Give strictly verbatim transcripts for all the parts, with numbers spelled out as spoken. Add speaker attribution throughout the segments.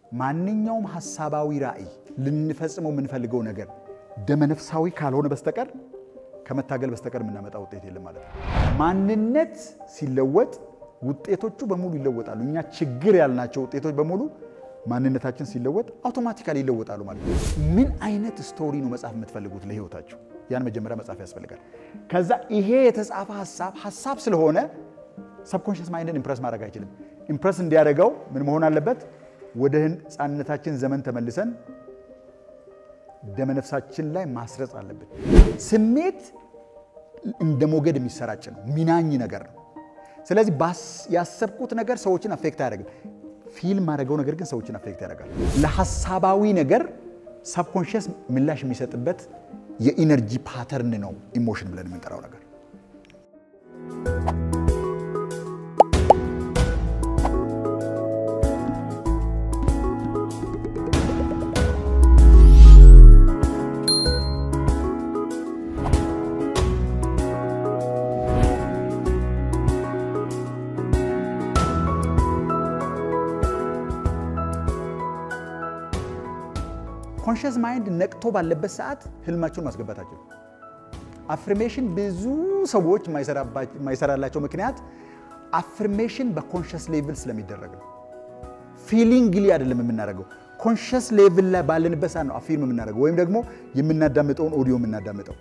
Speaker 1: ማንኛውም ሐሳባዊ ራእይ ልንፈጽመው የምንፈልገው ነገር ደመነፍሳዊ ካልሆነ በስተቀር ከመታገል በስተቀር ምናመጣው ውጤት የለም ማለት ነው። ማንነት ሲለወጥ ውጤቶቹ በሙሉ ይለወጣሉ። እኛ ችግር ያልናቸው ውጤቶች በሙሉ ማንነታችን ሲለወጥ አውቶማቲካሊ ይለወጣሉ ማለት ነው። ምን አይነት ስቶሪ ነው መጻፍ የምትፈልጉት ለህይወታችሁ? ያን መጀመሪያ መጻፍ ያስፈልጋል። ከዛ ይሄ የተጻፈ ሐሳብ ሐሳብ ስለሆነ ሰብኮንሺየስ ማይንድን ኢምፕረስ ማድረግ አይችልም። ኢምፕረስ እንዲያደርገው ምን መሆን አለበት? ወደ ህፃንነታችን ዘመን ተመልሰን ደመነፍሳችን ላይ ማስረጽ አለበት። ስሜት እንደ ሞገድ የሚሰራጭ ነው፣ ሚናኝ ነገር ነው። ስለዚህ ያሰብኩት ነገር ሰዎችን አፌክት አያደርግም። ፊልም ማድረገው ነገር ግን ሰዎችን አፌክት ያደርጋል። ለሐሳባዊ ነገር ሰብኮንሺየስ ምላሽ የሚሰጥበት የኢነርጂ ፓተርን ነው ኢሞሽን ብለን የምንጠራው ነገር። ኮንሺየስ ማይንድ ነቅቶ ባለበት ሰዓት ህልማቸውን ማስገባታቸው አፍርሜሽን ብዙ ሰዎች ማይሰራላቸው ምክንያት አፍርሜሽን በኮንሺየስ ሌቭል ስለሚደረግ ነው። ፊሊንግሊ አይደለም የምናደርገው፣ ኮንሺየስ ሌቭል ላይ ባለንበት ሰዓት ነው አፊርም የምናደርገው ወይም ደግሞ የምናዳምጠውን ኦዲዮ የምናዳምጠው።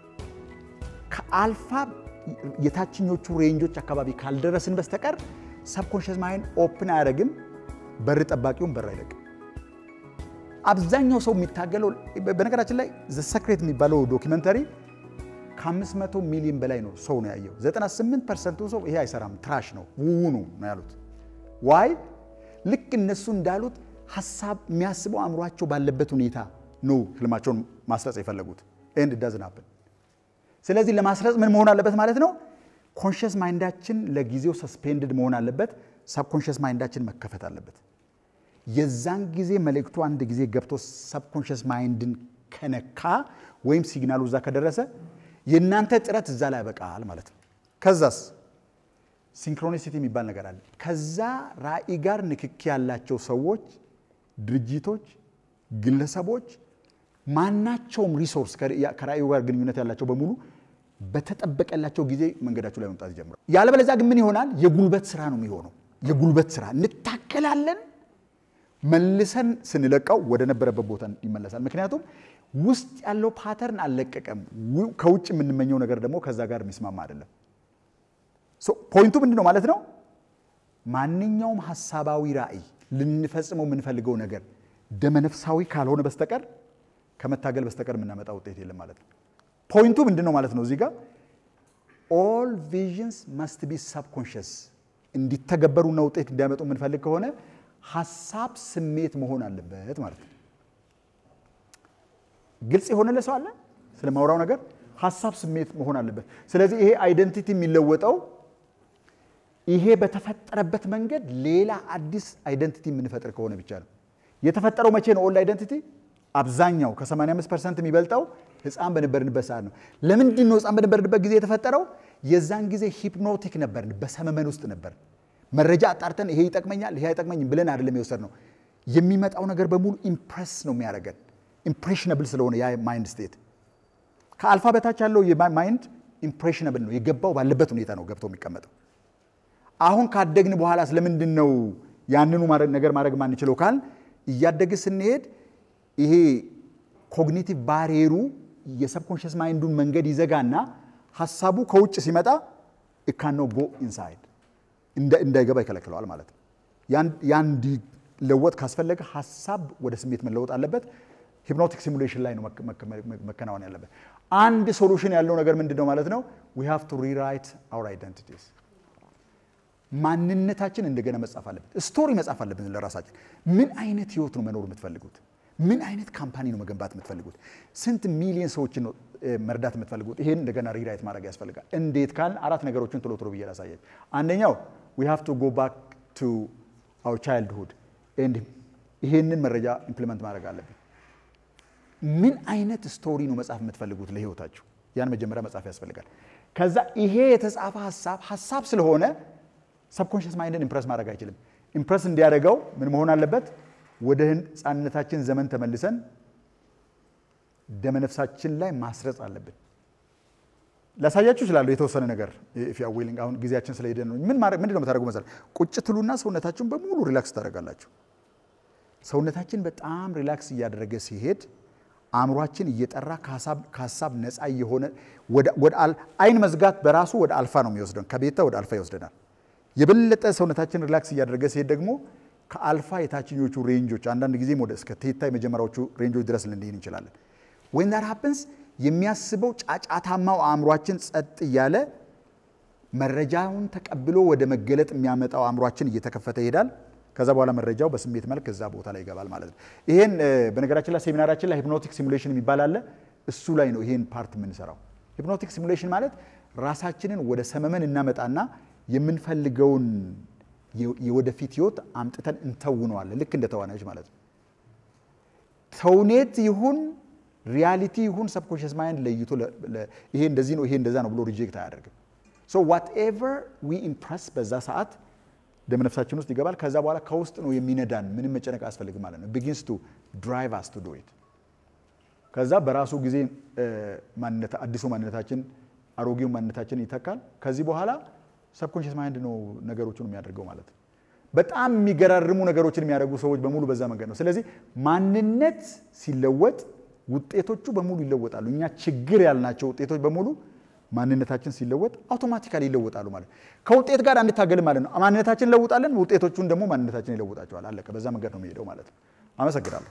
Speaker 1: ከአልፋ የታችኞቹ ሬንጆች አካባቢ ካልደረስን በስተቀር ሰብኮንሺየስ ማይንድ ኦፕን አያደርግም፣ በር ጠባቂውን በር አይለቅም። አብዛኛው ሰው የሚታገለው በነገራችን ላይ ዘ ሰክሬት የሚባለው ዶክመንተሪ ከአምስት መቶ ሚሊዮን በላይ ነው ሰው ነው ያየው። ዘጠና ስምንት ፐርሰንት ሰው ይሄ አይሰራም ትራሽ ነው ውው ነው ያሉት። ዋይ? ልክ እነሱ እንዳሉት ሐሳብ የሚያስበው አእምሯቸው ባለበት ሁኔታ ነው ህልማቸውን ማስረጽ የፈለጉት። ኤንድ ዳዝንት ሃፕን። ስለዚህ ለማስረጽ ምን መሆን አለበት ማለት ነው? ኮንሺየስ ማይንዳችን ለጊዜው ሰስፔንድድ መሆን አለበት። ሰብኮንሺየስ ማይንዳችን መከፈት አለበት። የዛን ጊዜ መልእክቱ አንድ ጊዜ ገብቶ ሰብኮንሺየስ ማይንድን ከነካ ወይም ሲግናሉ እዛ ከደረሰ የእናንተ ጥረት እዛ ላይ ያበቃል ማለት ነው። ከዛስ ሲንክሮኒሲቲ የሚባል ነገር አለ። ከዛ ራእይ ጋር ንክኪ ያላቸው ሰዎች፣ ድርጅቶች፣ ግለሰቦች ማናቸውም ሪሶርስ ከራእዩ ጋር ግንኙነት ያላቸው በሙሉ በተጠበቀላቸው ጊዜ መንገዳቸው ላይ መምጣት ይጀምራል። ያለበለዚያ ግን ምን ይሆናል? የጉልበት ስራ ነው የሚሆነው። የጉልበት ስራ እንታከላለን፣ መልሰን ስንለቀው ወደ ነበረበት ቦታ ይመለሳል። ምክንያቱም ውስጥ ያለው ፓተርን አልለቀቀም። ከውጭ የምንመኘው ነገር ደግሞ ከዛ ጋር የሚስማማ አይደለም። ሶ ፖይንቱ ምንድነው ማለት ነው? ማንኛውም ሐሳባዊ ራእይ ልንፈጽመው የምንፈልገው ነገር ደመነፍሳዊ ካልሆነ በስተቀር ከመታገል በስተቀር ምናመጣው ውጤት የለም ማለት ነው። ፖይንቱ ምንድነው ማለት ነው? እዚህ ጋር all visions must be subconscious እንዲተገበሩና ውጤት እንዲያመጡ የምንፈልግ ከሆነ ሐሳብ ስሜት መሆን አለበት ማለት ነው። ግልጽ የሆነ ለሰው አለ ስለማውራው ነገር ሐሳብ ስሜት መሆን አለበት። ስለዚህ ይሄ አይደንቲቲ የሚለወጠው ይሄ በተፈጠረበት መንገድ ሌላ አዲስ አይደንቲቲ የምንፈጥር ከሆነ ብቻ ነው። የተፈጠረው መቼ ነው? ኦልድ አይደንቲቲ አብዛኛው ከ85 ፐርሰንት የሚበልጠው ህፃን በነበርንበት ሰዓት ነው። ለምንድን ነው ህፃን በነበርንበት ጊዜ የተፈጠረው? የዛን ጊዜ ሂፕኖቲክ ነበርን፣ በሰመመን ውስጥ ነበር። መረጃ አጣርተን ይሄ ይጠቅመኛል ይሄ አይጠቅመኝም ብለን አይደለም የወሰድነው። የሚመጣው ነገር በሙሉ ኢምፕረስ ነው የሚያደርገን፣ ኢምፕሬሽነብል ስለሆነ ያ ማይንድ ስቴት። ከአልፋ በታች ያለው የማይንድ ኢምፕሬሽነብል ነው፣ የገባው ባለበት ሁኔታ ነው ገብቶ የሚቀመጠው። አሁን ካደግን በኋላ ስለምንድን ነው ያንኑ ነገር ማድረግ ማንችለው ካል እያደግ ስንሄድ ይሄ ኮግኒቲቭ ባሪየሩ የሰብኮንሺየስ ማይንዱን መንገድ ይዘጋና ሐሳቡ ከውጭ ሲመጣ it cannot go inside እንዳይገባ ይከለክለዋል ማለት ነው። ያን ያን ለወጥ ካስፈለገ ሐሳብ ወደ ስሜት መለወጥ አለበት። ሂፕኖቲክ ሲሙሌሽን ላይ ነው መከናወን ያለበት። አንድ ሶሉሽን ያለው ነገር ምንድነው ማለት ነው? we have to rewrite our identities። ማንነታችን እንደገና መጻፍ አለበት። ስቶሪ መጻፍ አለብን ለራሳችን። ምን አይነት ህይወት ነው መኖር የምትፈልጉት? ምን አይነት ካምፓኒ ነው መገንባት የምትፈልጉት? ስንት ሚሊዮን ሰዎችን ነው መርዳት የምትፈልጉት? ይሄን እንደገና ሪራይት ማድረግ ያስፈልጋል። እንዴት ካል አራት ነገሮችን ቶሎ ቶሎ ብዬ ላሳያችሁ። አንደኛው we have to go back to our childhood and ይሄንን መረጃ ኢምፕሊመንት ማድረግ አለብን። ምን አይነት ስቶሪ ነው መጻፍ የምትፈልጉት ለህይወታችሁ? ያን መጀመሪያ መጻፍ ያስፈልጋል። ከዛ ይሄ የተጻፈ ሐሳብ ሐሳብ ስለሆነ ሰብኮንሺየስ ማይንድን ኢምፕረስ ማድረግ አይችልም። ኢምፕረስ እንዲያደርገው ምን መሆን አለበት? ወደ ህፃንነታችን ዘመን ተመልሰን ደመነፍሳችን ላይ ማስረጽ አለብን ላሳያችሁ ይችላል የተወሰነ ነገር if you are willing አሁን ጊዜያችን ስለሄደ ነው ምን ማድረግ ምንድነው የምታደርጉ መሰል ቁጭ ትሉና ሰውነታችሁን በሙሉ ሪላክስ ታደርጋላችሁ ሰውነታችን በጣም ሪላክስ እያደረገ ሲሄድ አእምሮአችን እየጠራ ከሐሳብ ከሐሳብ ነፃ የሆነ ወደ ወደ አይን መዝጋት በራሱ ወደ አልፋ ነው የሚወስደን ከቤታ ወደ አልፋ ይወስደናል የበለጠ ሰውነታችን ሪላክስ እያደረገ ሲሄድ ደግሞ ከአልፋ የታችኞቹ ሬንጆች አንዳንድ ጊዜ ወደ እስከ ቴታ የመጀመሪያዎቹ ሬንጆች ድረስ ልንሄድ እንችላለን when that happens የሚያስበው ጫጫታማው አእምሮአችን ጸጥ ይያለ መረጃውን ተቀብሎ ወደ መገለጥ የሚያመጣው አእምሮአችን እየተከፈተ ይሄዳል ከዛ በኋላ መረጃው በስሜት መልክ እዛ ቦታ ላይ ይገባል ማለት ነው ይሄን በነገራችን ላይ ሴሚናራችን ላይ ሂፕኖቲክ ሲሙሌሽን የሚባል አለ እሱ ላይ ነው ይሄን ፓርት የምንሰራው ሂፕኖቲክ ሲሙሌሽን ማለት ራሳችንን ወደ ሰመመን እናመጣና የምንፈልገውን የወደፊት ህይወት አምጥተን እንተውነዋለን ልክ እንደ ተዋናዮች ማለት ነው ተውኔት ይሁን ሪያሊቲ ይሁን ሰብኮንሺየስ ማይንድ ለይቶ ይሄ እንደዚህ ነው ይሄ እንደዛ ነው ብሎ ሪጀክት አያደርግም so whatever we impress በዛ ሰዓት ደመነፍሳችን ውስጥ ይገባል ከዛ በኋላ ከውስጥ ነው የሚነዳን ምንም መጨነቅ አስፈልግ ማለት ነው begins to drive us to do it ከዛ በራሱ ጊዜ ማንነት አዲሱ ማንነታችን አሮጌው ማንነታችን ይተካል ከዚህ በኋላ ሰብኮንሺየስ ማይንድ ነው ነገሮችን የሚያደርገው ማለት ነው በጣም የሚገራርሙ ነገሮችን የሚያደርጉ ሰዎች በሙሉ በዛ መንገድ ነው ስለዚህ ማንነት ሲለወጥ ውጤቶቹ በሙሉ ይለወጣሉ እኛ ችግር ያልናቸው ውጤቶች በሙሉ ማንነታችን ሲለወጥ አውቶማቲካሊ ይለወጣሉ ማለት ከውጤት ጋር አንታገል ማለት ነው ማንነታችን ለውጣለን ውጤቶቹን ደግሞ ማንነታችን ይለውጣቸዋል አለቀ በዛ መንገድ ነው የሚሄደው ማለት ነው አመሰግናለሁ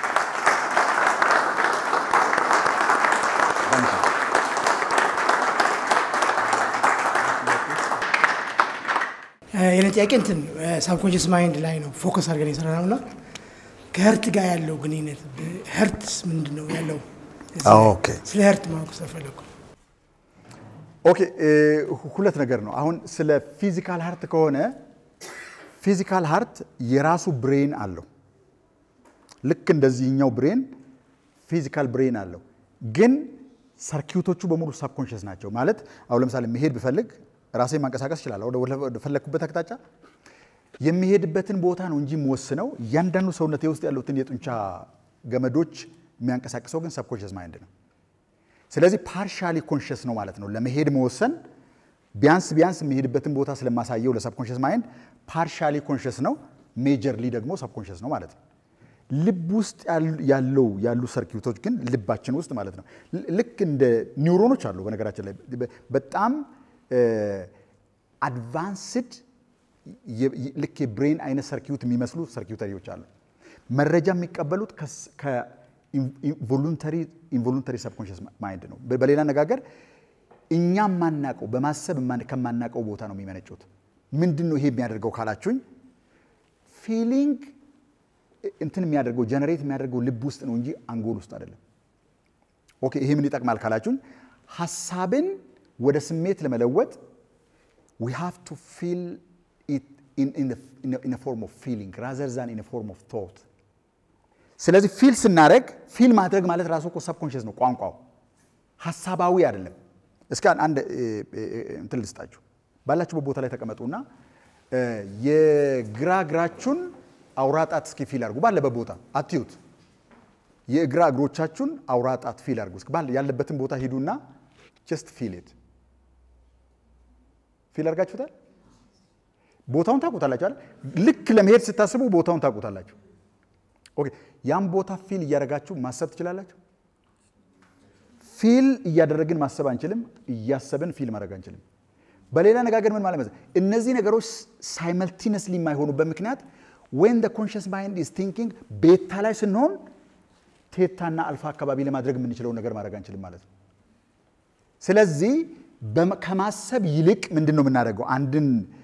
Speaker 2: የኔ ጥያቄ እንትን ሳብኮንሺየስ ማይንድ ላይ ነው ፎከስ አድርገን ይሰራናልና ከህርት ጋር ያለው ግንኙነት ህርትስ ምንድነው ያለው
Speaker 1: ኦኬ
Speaker 2: ስለ ህርት ማወቅ ስለፈለኩ
Speaker 1: ኦኬ ሁለት ነገር ነው አሁን ስለ ፊዚካል ሃርት ከሆነ ፊዚካል ሃርት የራሱ ብሬን አለው ልክ እንደዚህኛው ብሬን ፊዚካል ብሬን አለው ግን ሰርኪዩቶቹ በሙሉ ሳብኮንሺየስ ናቸው ማለት አሁን ለምሳሌ መሄድ ብፈልግ ራሴ ማንቀሳቀስ ይችላል ወደ ፈለኩበት አቅጣጫ የሚሄድበትን ቦታ ነው እንጂ መወስነው ያንዳንዱ ሰውነቴ ውስጥ ያሉትን የጡንቻ ገመዶች የሚያንቀሳቅሰው ግን ሰብኮንሺየስ ማይንድ ነው ስለዚህ ፓርሻሊ ኮንሺየስ ነው ማለት ነው ለመሄድ መወሰን ቢያንስ ቢያንስ የሚሄድበትን ቦታ ስለማሳየው ለሰብኮንሺየስ ማይንድ ፓርሻሊ ኮንሺየስ ነው ሜጀርሊ ደግሞ ሰብኮንሺየስ ነው ማለት ነው ልብ ውስጥ ያለው ያሉ ሰርኪዩቶች ግን ልባችን ውስጥ ማለት ነው ልክ እንደ ኒውሮኖች አሉ በነገራችን ላይ በጣም አድቫንስድ ልክ የብሬን አይነት ሰርኪዩት የሚመስሉ ሰርኪዩተሪዎች አሉ መረጃ የሚቀበሉት ከኢንቮሉንተሪ ኢንቮሉንተሪ ሰብኮንሺየስ ማይንድ ነው በሌላ አነጋገር እኛ ማናቀው በማሰብ ከማናቀው ቦታ ነው የሚመነጩት ምንድነው ይሄ የሚያደርገው ካላችሁኝ ፊሊንግ እንትን የሚያደርገው ጀነሬት የሚያደርገው ልብ ውስጥ ነው እንጂ አንጎል ውስጥ አይደለም ኦኬ ይሄ ምን ይጠቅማል ካላችሁኝ ሐሳብን ወደ ስሜት ለመለወጥ we have to feel it in in the in a, in a form of feeling rather than in a form of thought ስለዚህ ፊል ስናደርግ ፊል ማድረግ ማለት ራሱ እኮ ሰብኮንሺየስ ነው ቋንቋው ሐሳባዊ አይደለም እስኪ አንድ እንትን ልስጣችሁ ባላችሁ ቦታ ላይ ተቀመጡና የግራ እግራችሁን አውራጣት እስኪ ፊል አድርጉ ባለበት ቦታ አትዩት የግራ እግሮቻችሁን አውራጣት ፊል አድርጉ እስኪ ባለ ያለበትን ቦታ ሂዱና just feel it ፊል አድርጋችሁታል ቦታውን ታውቁታላችሁ አይደል ልክ ለመሄድ ስታስቡ ቦታውን ታውቁታላችሁ ኦኬ ያን ቦታ ፊል እያደረጋችሁ ማሰብ ትችላላችሁ ፊል እያደረግን ማሰብ አንችልም እያሰብን ፊል ማድረግ አንችልም በሌላ አነጋገር ምን ማለት ነው እነዚህ ነገሮች ሳይመልቲነስሊ የማይሆኑበት ምክንያት when the conscious mind is thinking ቤታ ላይ ስንሆን ቴታና አልፋ አካባቢ ለማድረግ የምንችለው ነገር ማድረግ አንችልም ማለት ነው ስለዚህ ከማሰብ ይልቅ ምንድነው የምናደርገው አንድን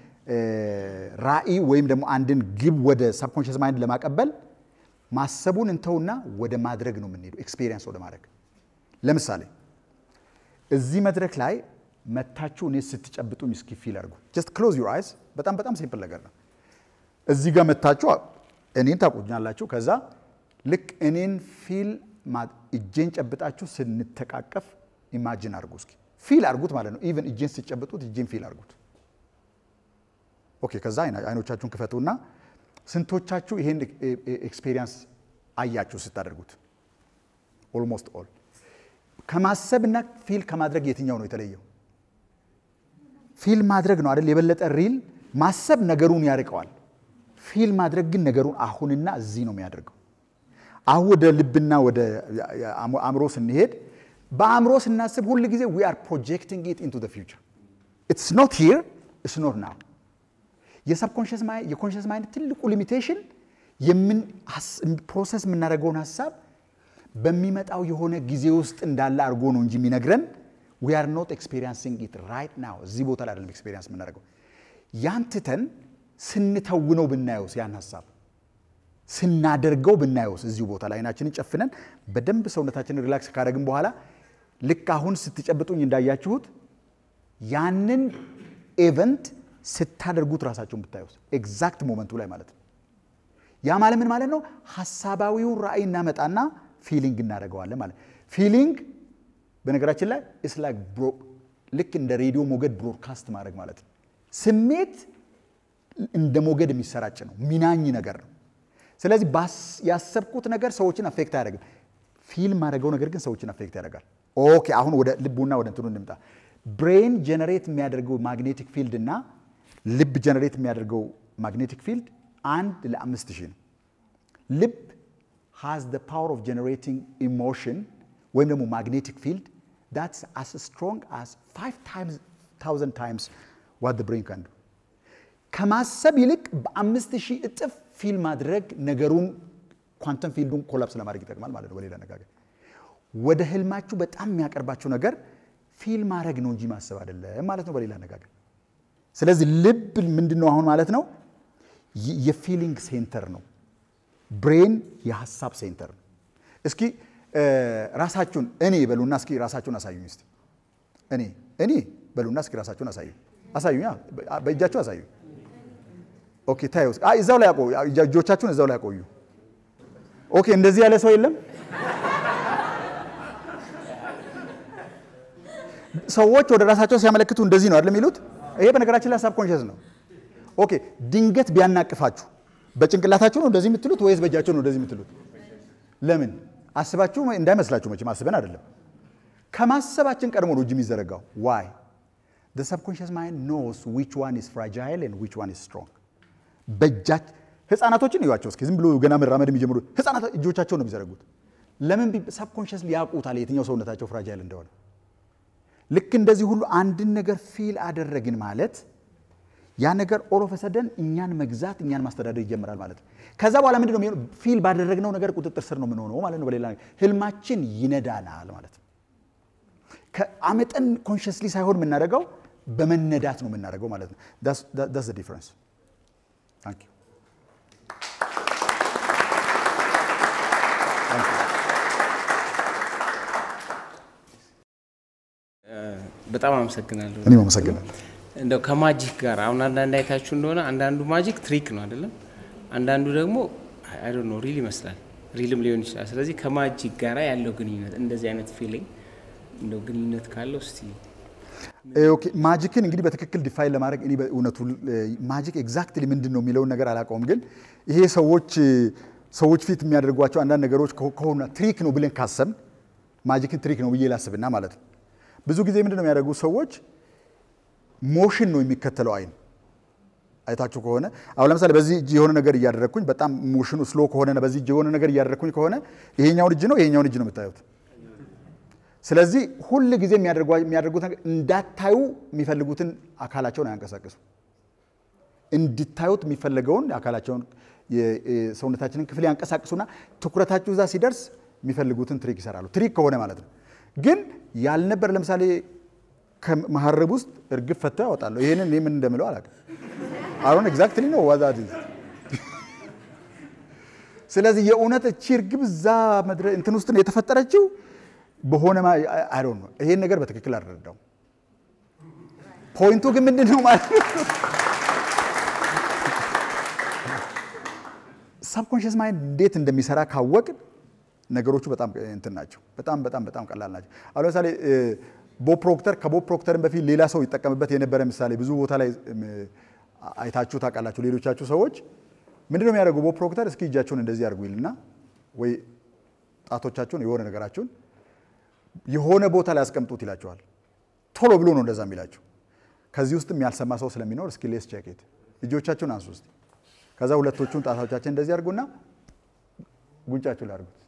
Speaker 1: ራኢ ወይም ደግሞ አንድን ግብ ወደ ሰብኮንሺየስ ማይንድ ለማቀበል ማሰቡን እንተውና ወደ ማድረግ ነው የምንሄደው ኤክስፒሪየንስ ወደ ማድረግ ለምሳሌ እዚህ መድረክ ላይ መታችሁ እኔ ስትጨብጡኝ እስኪ ፊል አድርጉ just close your eyes በጣም በጣም ሲምፕል ነገር ነው እዚህ ጋር መታችሁ እኔን ታቁኛላችሁ ከዛ ልክ እኔን ፊል እጄን ጨብጣችሁ ስንተቃቀፍ ኢማጂን አድርጉ እስኪ ፊል አድርጉት ማለት ነው ኢቭን እጄን ሲጨብጡት እጄን ፊል አድርጉት ኦኬ ከዛ አይኖቻችሁን ክፈቱና ስንቶቻችሁ ይሄን ኤክስፒሪየንስ አያችሁ ስታደርጉት? ኦልሞስት ኦል። ከማሰብና ፊል ከማድረግ የትኛው ነው የተለየው? ፊል ማድረግ ነው አይደል የበለጠ ሪል። ማሰብ ነገሩን ያርቀዋል። ፊል ማድረግ ግን ነገሩን አሁንና እዚህ ነው የሚያደርገው። አሁን ወደ ልብና ወደ አእምሮ ስንሄድ በአእምሮ ስናስብ ሁሉ ጊዜ we are projecting it into the future. It's not here, it's not now. የሰብኮንሽስ ማይንድ የኮንሽስ ማይንድ ትልቁ ሊሚቴሽን የምን ፕሮሰስ የምናደርገውን ሐሳብ በሚመጣው የሆነ ጊዜ ውስጥ እንዳለ አድርጎ ነው እንጂ የሚነግረን we are not experiencing it right now. እዚህ ቦታ ላይ አይደለም ኤክስፒሪየንስ የምናደርገው። ያንተን ስንተውነው ብናየው ያን ሐሳብ ስናደርገው ብናየው እዚህ ቦታ ላይ አይናችንን ጨፍነን በደንብ ሰውነታችንን ሪላክስ ካደረግን በኋላ ልክ አሁን ስትጨብጡኝ እንዳያችሁት ያንን ኢቨንት ስታደርጉት ራሳችሁን ብታዩት ኤግዛክት ሞመንቱ ላይ ማለት ነው። ያ ማለት ምን ማለት ነው? ሐሳባዊውን ራእይ እናመጣና ፊሊንግ እናደርገዋለን ማለት። ፊሊንግ በነገራችን ላይ ኢስ ላይክ ልክ እንደ ሬዲዮ ሞገድ ብሮድካስት ማድረግ ማለት ነው። ስሜት እንደ ሞገድ የሚሰራጭ ነው፣ ሚናኝ ነገር ነው። ስለዚህ ያሰብኩት ነገር ሰዎችን አፌክት አያደርግም። ፊልም ማድረገው ነገር ግን ሰዎችን አፌክት ያደርጋል። ኦኬ አሁን ወደ ልቡና ወደ እንትኑ እንምጣ። ብሬን ጀነሬት የሚያደርገው ማግኔቲክ ፊልድ እና ልብ ጀነሬት የሚያደርገው ማግኔቲክ ፊልድ አንድ ለአምስት ሺህ ነው። ልብ has the power of generating emotion ወይም ደግሞ magnetic field that's as strong as five times thousand times what the brain can do. ከማሰብ ይልቅ በአምስት ሺህ እጥፍ ፊል ማድረግ ነገሩን ኳንተም ፊልዱን ኮላፕስ ለማድረግ ይጠቅማል ማለት ነው። በሌላ አነጋገር ወደ ህልማችሁ በጣም የሚያቀርባችሁ ነገር ፊል ማድረግ ነው እንጂ ማሰብ አይደለም ማለት ነው በሌላ አነጋገር። ስለዚህ ልብ ምንድነው አሁን ማለት ነው? የፊሊንግ ሴንተር ነው። ብሬን የሐሳብ ሴንተር ነው። እስኪ ራሳችሁን እኔ በሉና እስኪ ራሳችሁን አሳዩኝ እስቲ። እኔ እኔ በሉና እስኪ ራሳችሁን አሳዩ አሳዩኛ በእጃችሁ አሳዩ። ኦኬ ታዩ። አይ እዛው ላይ አቆዩ እጆቻችሁን እዛው ላይ አቆዩ። ኦኬ እንደዚህ ያለ ሰው የለም? ሰዎች ወደ ራሳቸው ሲያመለክቱ እንደዚህ ነው አይደል የሚሉት? ይሄ በነገራችን ላይ ሳብኮንሺየስ ነው። ኦኬ ድንገት ቢያናቅፋችሁ በጭንቅላታችሁ ነው እንደዚህ የምትሉት ወይስ በእጃችሁ ነው እንደዚህ የምትሉት? ለምን አስባችሁ እንዳይመስላችሁ መቼም አስበን አይደለም። ከማሰባችን ቀድሞ ነው እጅ የሚዘረጋው። why the subconscious mind knows which one is fragile and which one is strong. በእጃች ህፃናቶችን ይዋቸው እስኪ ዝም ብሎ ገና መራመድ የሚጀምሩ ህፃናት እጆቻቸው ነው የሚዘረጉት። ለምን ሰብኮንሺየስ ሊያውቁታል የትኛው ሰውነታቸው ፍራጃይል እንደሆነ። ልክ እንደዚህ ሁሉ አንድን ነገር ፊል አደረግን ማለት ያ ነገር ኦል ኦፍ ሰደን እኛን መግዛት እኛን ማስተዳደር ይጀምራል ማለት ነው። ከዛ በኋላ ምንድነው የሚሆነው? ፊል ባደረግነው ነገር ቁጥጥር ስር ነው የምንሆነው ማለት ነው። በሌላ ህልማችን ይነዳናል ማለት ነው። ከአመጠን ኮንሺየስሊ ሳይሆን የምናደርገው በመነዳት ነው የምናደርገው ማለት ነው። that's that's the difference. Thank you. Thank you.
Speaker 3: በጣም አመሰግናለሁ።
Speaker 1: እኔም አመሰግናለሁ።
Speaker 3: እንደው ከማጂክ ጋር አሁን አንዳንድ አይታችሁ እንደሆነ አንዳንዱ ማጂክ ትሪክ ነው አይደለም? አንዳንዱ ደግሞ አይ ዶንት ኖ ሪል ይመስላል፣ ሪልም ሊሆን ይችላል። ስለዚህ ከማጂክ ጋር ያለው ግንኙነት እንደዚህ አይነት ፊሊንግ እንደው ግንኙነት ካለው እስቲ
Speaker 1: ኦኬ ማጂክን እንግዲህ በትክክል ዲፋይን ለማድረግ እኔ በእውነቱ ማጂክ ኤግዛክትሊ ምንድነው የሚለውን ነገር አላውቀውም። ግን ይሄ ሰዎች ሰዎች ፊት የሚያደርጓቸው አንዳንድ ነገሮች ከሆነ ትሪክ ነው ብለን ካሰብን ማጂክን ትሪክ ነው ብዬ ላስብና ማለት ነው። ብዙ ጊዜ ምንድነው የሚያደርጉት ሰዎች ሞሽን ነው የሚከተለው አይን አይታችሁ ከሆነ አሁን ለምሳሌ በዚህ እጅ የሆነ ነገር እያደረኩኝ በጣም ሞሽኑ ስሎ ከሆነና በዚህ እጅ የሆነ ነገር እያደረኩኝ ከሆነ ይሄኛው እጅ ነው ይሄኛው እጅ ነው የምታዩት። ስለዚህ ሁሉ ጊዜ የሚያደርጉ የሚያደርጉት ነገር እንዳታዩ የሚፈልጉትን አካላቸውን አያንቀሳቅሱ እንድታዩት የሚፈልገውን አካላቸውን የሰውነታችንን ክፍል ያንቀሳቅሱና ትኩረታችሁ እዛ ሲደርስ የሚፈልጉትን ትሪክ ይሰራሉ። ትሪክ ከሆነ ማለት ነው። ግን ያልነበር ለምሳሌ ከመሐረብ ውስጥ እርግፍ ፈተው ያወጣሉ። ይሄንን ምን እንደምለው አላውቅም። አሁን ኤግዛክትሊ ነው ዋዛት ስለዚህ የእውነት እቺ እርግብ እዛ መድረ እንትን ውስጥ ነው የተፈጠረችው በሆነ አይ ዶንት ኖ ይሄን ነገር በትክክል አልረዳው። ፖይንቱ ግን ምንድነው ማለት ነው? ሳብኮንሺየስ ማይንድ እንዴት እንደሚሰራ ካወቅ ነገሮቹ በጣም እንትን ናቸው። በጣም በጣም በጣም ቀላል ናቸው። አሁን ለምሳሌ ቦብ ፕሮክተር ከቦብ ፕሮክተርን በፊት ሌላ ሰው ይጠቀምበት የነበረ ምሳሌ ብዙ ቦታ ላይ አይታችሁ ታውቃላችሁ። ሌሎቻችሁ ሰዎች ምንድነው የሚያደርገው? ቦብ ፕሮክተር እስኪ እጃችሁን እንደዚህ አድርጉ ይልና ወይ ጣቶቻችሁን የሆነ ነገራችሁን የሆነ ቦታ ላይ አስቀምጡት ይላችኋል። ቶሎ ብሎ ነው እንደዛ የሚላችሁ። ከዚህ ውስጥም ያልሰማ ሰው ስለሚኖር እስኪ ሌስ ቼክ ኢት። እጆቻችሁን አንሱ እስቲ። ከዛ ሁለቶቹን ጣቶቻችን እንደዚህ አድርጉና ጉንጫችሁ ላይ አድርጉት።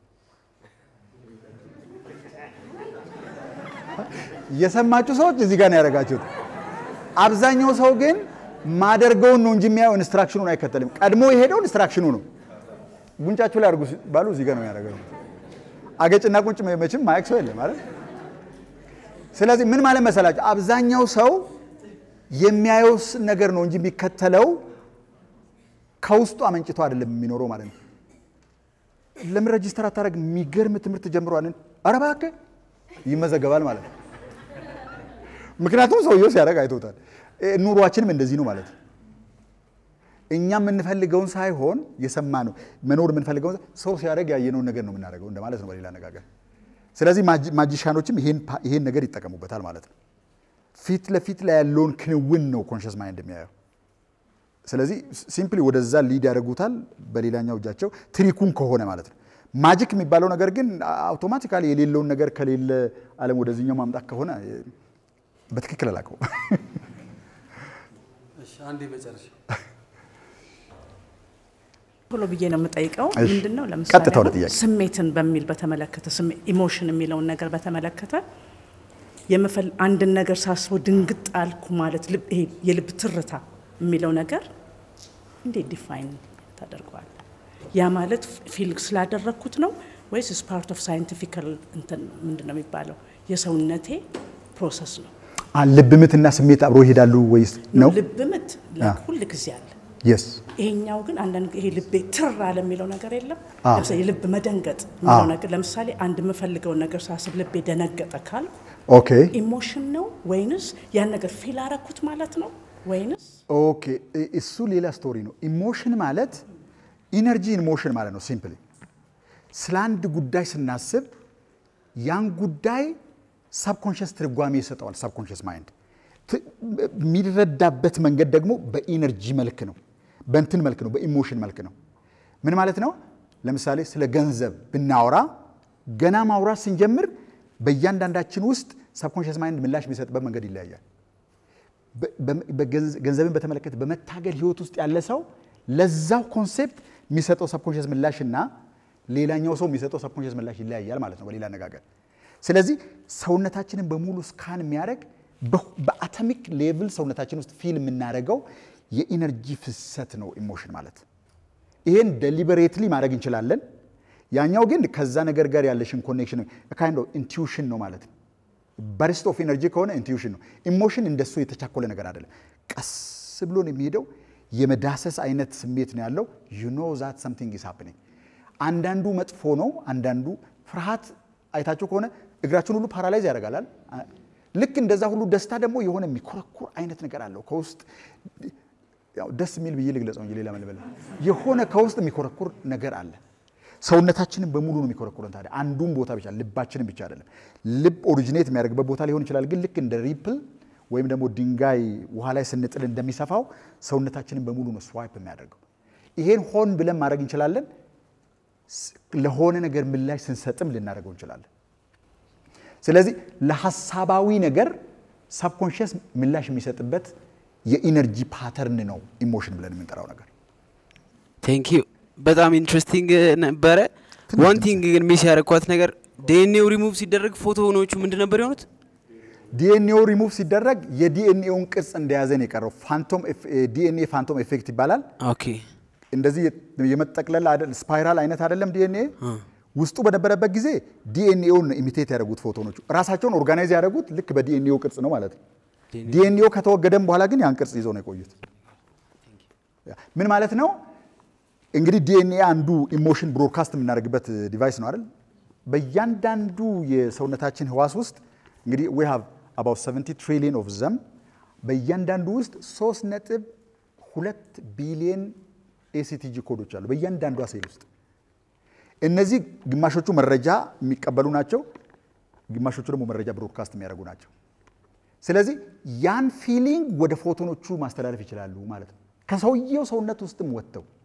Speaker 1: የሰማችሁ ሰዎች እዚህ ጋር ነው ያደረጋችሁት። አብዛኛው ሰው ግን ማደርገውን ነው እንጂ የሚያየው ኢንስትራክሽኑን አይከተልም። ቀድሞ የሄደው ኢንስትራክሽኑ ነው። ጉንጫችሁ ላይ አድርጉ ባሉ እዚህ ጋር ነው ያደረገው። አገጭና ቁንጭ መቼም ማይክ ሰው የለም ማለት። ስለዚህ ምን ማለት መሰላችሁ? አብዛኛው ሰው የሚያየው ነገር ነው እንጂ የሚከተለው ከውስጡ አመንጭቶ አይደለም የሚኖረው ማለት ነው። ለምን ሬጂስተር አታረግ? የሚገርም ትምህርት ጀምሯል። ኧረ እባክህ ይመዘገባል ማለት ነው። ምክንያቱም ሰውየው ሲያደርግ አይቶታል። ኑሯችንም እንደዚህ ነው ማለት ነው። እኛ የምንፈልገውን ሳይሆን የሰማነው መኖር የምንፈልገውን ሰው ሲያደርግ ያየነውን ነገር ነው የምናደርገው እንደማለት ነው በሌላ አነጋገር። ስለዚህ ማጂሻኖችም ይሄን ይሄን ነገር ይጠቀሙበታል ማለት ነው። ፊት ለፊት ላይ ያለውን ክንውን ነው ኮንሽስ ማይንድ የሚያየው። ስለዚህ ሲምፕሊ ወደዛ ሊድ ያደርጉታል በሌላኛው እጃቸው ትሪኩን ከሆነ ማለት ነው። ማጂክ የሚባለው ነገር ግን አውቶማቲካሊ የሌለውን ነገር ከሌለ ዓለም ወደዚህኛው ማምጣት ከሆነ በትክክል አላቀው።
Speaker 4: እሺ አንዴ መጨረሻ
Speaker 5: ብሎ ብዬ ነው የምጠይቀው። ምንድነው ለምሳሌ ስሜትን በሚል በተመለከተ ኢሞሽን የሚለውን ነገር በተመለከተ የመፈል አንድ ነገር ሳስበው ድንግጥ አልኩ ማለት ልብ ይሄ የልብ ትርታ የሚለው ነገር እንዴት ዲፋይን ታደርገዋል? ያ ማለት ፊልክስ ስላደረኩት ነው ወይስ ኢስ ፓርት ኦፍ ሳይንቲፊካል እንትን ምንድነው የሚባለው የሰውነቴ ፕሮሰስ ነው?
Speaker 1: ልብ ምትና ስሜት አብሮ ይሄዳሉ ወይስ ነው?
Speaker 5: ልብ ምት ሁሉ ጊዜ አለ።
Speaker 1: yes
Speaker 5: ይሄኛው ግን አንዳንድ ይሄ ልቤ ትር አለ የሚለው ነገር የለም። ለምሳሌ ልብ መደንገጥ የሚለው ነገር ለምሳሌ አንድ የምፈልገው ነገር ሳስብ ልቤ ደነገጠ ካል
Speaker 1: ኦኬ
Speaker 5: ኢሞሽን ነው ወይንስ ያን ነገር ፊል አረኩት ማለት ነው ወይንስ?
Speaker 1: ኦኬ እሱ ሌላ ስቶሪ ነው። ኢሞሽን ማለት ኢነርጂ ኢን ሞሽን ማለት ነው። ሲምፕሊ ስላንድ ጉዳይ ስናስብ ያን ጉዳይ ሳብኮንሺየስ ትርጓሜ ይሰጠዋል። ሳብኮንሺየስ ማይንድ የሚረዳበት መንገድ ደግሞ በኢነርጂ መልክ ነው፣ በእንትን መልክ ነው፣ በኢሞሽን መልክ ነው። ምን ማለት ነው? ለምሳሌ ስለ ገንዘብ ብናወራ ገና ማውራት ስንጀምር በእያንዳንዳችን ውስጥ ሳብኮንሺየስ ማይንድ ምላሽ የሚሰጥበት መንገድ ይለያያል። ገንዘብን በተመለከተ በመታገል ህይወት ውስጥ ያለ ሰው ለዛው ኮንሴፕት የሚሰጠው ሳብኮንሺየስ ምላሽና ሌላኛው ሰው የሚሰጠው ሳብኮንሺየስ ምላሽ ይለያያል ማለት ነው በሌላ አነጋገር። ስለዚህ ሰውነታችንን በሙሉ ስካን የሚያደርግ በአቶሚክ ሌቭል ሰውነታችን ውስጥ ፊል የምናደርገው የኢነርጂ ፍሰት ነው ኢሞሽን ማለት። ይሄን ዴሊበሬትሊ ማድረግ እንችላለን። ያኛው ግን ከዛ ነገር ጋር ያለሽን ኮኔክሽን ካይንድ ኦፍ ኢንቱዊሽን ነው ማለት ነው። በርስት ኦፍ ኢነርጂ ከሆነ ኢንቱዊሽን ነው። ኢሞሽን እንደሱ የተቻኮለ ነገር አይደለም። ቀስ ብሎ ነው የሚሄደው። የመዳሰስ አይነት ስሜት ነው ያለው። you know that something is happening። አንዳንዱ መጥፎ ነው፣ አንዳንዱ ፍርሃት አይታችሁ ከሆነ እግራችሁን ሁሉ ፓራላይዝ ያደርጋል። ልክ እንደዛ ሁሉ ደስታ ደግሞ የሆነ የሚኮረኩር አይነት ነገር አለው ከውስጥ። ያው ደስ የሚል ብዬ ልግለጸው እንጂ ሌላ መልበል የሆነ ከውስጥ የሚኮረኩር ነገር አለ። ሰውነታችንን በሙሉ ነው የሚኮረኩረን። ታዲያ አንዱን ቦታ ብቻ ልባችንን ብቻ አይደለም። ልብ ኦሪጂኔት የሚያደርግበት ቦታ ሊሆን ይችላል፣ ግን ልክ እንደ ሪፕል ወይም ደግሞ ድንጋይ ውሃ ላይ ስንጥል እንደሚሰፋው ሰውነታችንን በሙሉ ነው ስዋይፕ የሚያደርገው። ይሄን ሆን ብለን ማድረግ እንችላለን። ለሆነ ነገር ምላሽ ስንሰጥም ልናደርገው እንችላለን። ስለዚህ ለሐሳባዊ ነገር ሳብኮንሺየስ ምላሽ የሚሰጥበት የኢነርጂ ፓተርን ነው ኢሞሽን ብለን የምንጠራው ነገር።
Speaker 4: ቴንክ ዩ በጣም ኢንትረስቲንግ ነበረ። ዋን ቲንግ ግን ሚስ ያደረኳት ነገር ዲኤንኤው ሪሙቭ ሲደረግ ፎቶዎቹ ምንድን ነበር የሆኑት?
Speaker 1: ዲኤንኤው ሪሙቭ ሲደረግ የዲኤንኤውን ቅርጽ እንደያዘ ነው የቀረው። ፋንቶም ዲኤንኤ ፋንቶም ኢፌክት ይባላል።
Speaker 4: ኦኬ
Speaker 1: እንደዚህ የመጠቅለል አይደል ስፓይራል አይነት አይደለም ዲኤንኤ ውስጡ በነበረበት ጊዜ ዲኤንኤውን ኢሚቴት ያደረጉት ፎቶኖቹ ራሳቸውን ኦርጋናይዝ ያደረጉት ልክ በዲኤንኤው ቅርጽ ነው ማለት ነው። ዲኤንኤው ከተወገደም በኋላ ግን ያን ቅርጽ ይዘው ነው የቆዩት። ምን ማለት ነው? እንግዲህ ዲኤንኤ አንዱ ኢሞሽን ብሮድካስት የምናደርግበት ዲቫይስ ነው አይደል? በእያንዳንዱ የሰውነታችን ህዋስ ውስጥ እንግዲህ we have about seventy trillion of them በእያንዳንዱ ውስጥ three ነጥብ ሁለት ቢሊዮን ኤሲቲጂ ኮዶች አሉ በእያንዳንዱ ሴል ውስጥ። እነዚህ ግማሾቹ መረጃ የሚቀበሉ ናቸው፣ ግማሾቹ ደግሞ መረጃ ብሮድካስት የሚያደርጉ ናቸው። ስለዚህ ያን ፊሊንግ ወደ ፎቶኖቹ ማስተላለፍ ይችላሉ ማለት ነው። ከሰውየው ሰውነት ውስጥም ወጥተው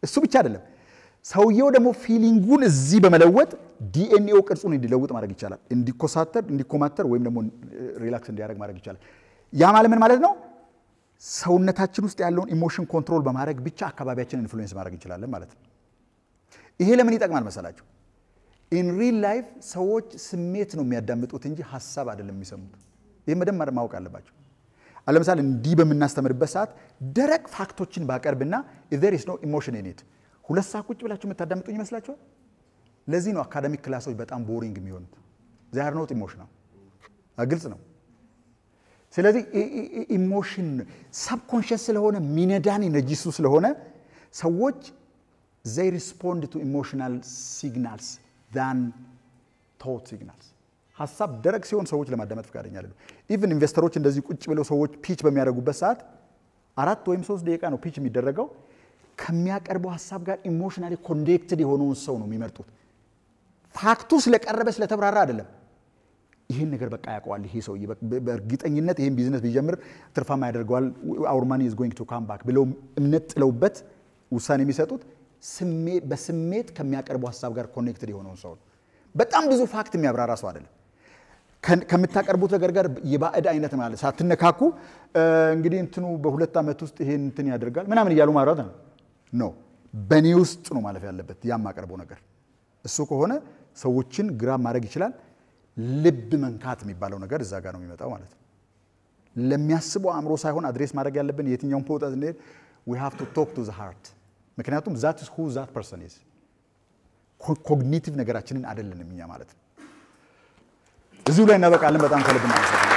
Speaker 1: እሱ ብቻ አይደለም ሰውየው ደግሞ ፊሊንጉን እዚህ በመለወጥ ዲኤንኤው ቅርጹን እንዲለውጥ ማድረግ ይችላል እንዲኮሳተር እንዲኮማተር ወይም ደግሞ ሪላክስ እንዲያደርግ ማድረግ ይችላል ያ ማለት ምን ማለት ነው ሰውነታችን ውስጥ ያለውን ኢሞሽን ኮንትሮል በማድረግ ብቻ አካባቢያችንን ኢንፍሉዌንስ ማድረግ እንችላለን ማለት ነው ይሄ ለምን ይጠቅማል መሰላችሁ ኢን ሪል ላይፍ ሰዎች ስሜት ነው የሚያዳምጡት እንጂ ሐሳብ አይደለም የሚሰሙት ይሄ መደመር ማወቅ አለባቸው ለምሳሌ እንዲህ በመናስተምርበት ሰዓት ደረቅ ፋክቶችን ባቀርብና if there is no emotion in it ሁለት ሰዓት ቁጭ ብላችሁ የምታዳምጡኝ ይመስላችኋል ለዚህ ነው አካዳሚክ ክላሶች በጣም ቦሪንግ የሚሆኑት they are not emotional ግልጽ ነው ስለዚህ ኢሞሽን ሰብኮንሺየስ ስለሆነ ሚነዳን ኢነርጂሱ ስለሆነ ሰዎች they respond to emotional signals than thought signals ሐሳብ ደረቅ ሲሆን ሰዎች ለማዳመጥ ፈቃደኛ አይደሉም ኢቭን ኢንቨስተሮች እንደዚህ ቁጭ ብለው ሰዎች ፒች በሚያደርጉበት ሰዓት አራት ወይም ሶስት ደቂቃ ነው ፒች የሚደረገው ከሚያቀርበው ሐሳብ ጋር ኢሞሽናሊ ኮኔክትድ የሆነውን ሰው ነው የሚመርጡት ፋክቱ ስለቀረበ ስለተብራራ አይደለም ይሄን ነገር በቃ ያውቀዋል ይሄ ሰው በእርግጠኝነት ይሄን ቢዝነስ ቢጀምር ትርፋማ ያደርገዋል our money is going to come back ብለው እምነት ጥለውበት ውሳኔ የሚሰጡት ስሜት በስሜት ከሚያቀርበው ሐሳብ ጋር ኮኔክትድ የሆነውን ሰው በጣም ብዙ ፋክት የሚያብራራ ሰው አይደለም ከምታቀርቡት ነገር ጋር የባዕድ አይነት ማለት ሳትነካኩ እንግዲህ እንትኑ በሁለት አመት ውስጥ ይሄን እንትን ያደርጋል ምናምን ይያሉ ማውራት ነው ኖ በኔ ውስጥ ነው ማለፍ ያለበት ያማቀርበው ነገር እሱ ከሆነ ሰዎችን ግራ ማድረግ ይችላል ልብ መንካት የሚባለው ነገር እዛ ጋር ነው የሚመጣው ማለት ነው ለሚያስበው አእምሮ ሳይሆን አድሬስ ማድረግ ያለብን የትኛውን ፖታ እንደ we have to talk to the heart ምክንያቱም that is who that person is ኮግኒቲቭ ነገራችንን አይደለንም እኛ ማለት ነው እዚሁ ላይ እናበቃለን በጣም ከልብ እናመሰግናለን